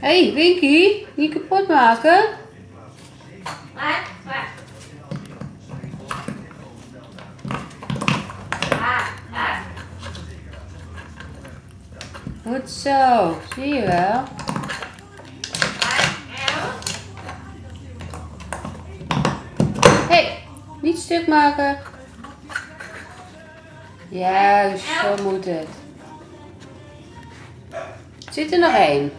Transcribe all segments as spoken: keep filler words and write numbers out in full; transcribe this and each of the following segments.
Hé, hey, Winky, niet kapot maken. Waar? Waar? Goed zo, zie je wel. Hé, hey, niet stuk maken. Juist, zo moet het. Er zit er nog één.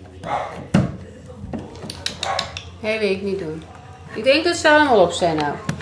Hé, hey, wil ik niet doen. Ik denk dat ze allemaal op zijn nou.